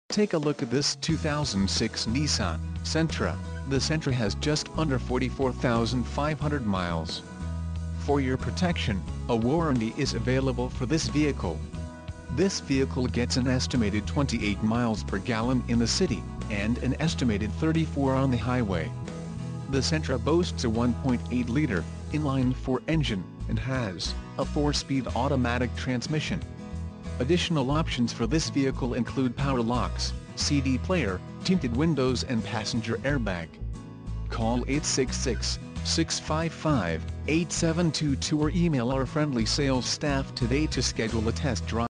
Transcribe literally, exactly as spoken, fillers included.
Take a look at this two thousand six Nissan Sentra. The Sentra has just under forty-four thousand five hundred miles. For your protection, a warranty is available for this vehicle. This vehicle gets an estimated twenty-eight miles per gallon in the city, and an estimated thirty-four on the highway. The Sentra boasts a one point eight liter inline-four engine, and has a four-speed automatic transmission. Additional options for this vehicle include power locks, C D player, tinted windows and passenger airbag. Call eight six six, six five five, eight seven two two or email our friendly sales staff today to schedule a test drive.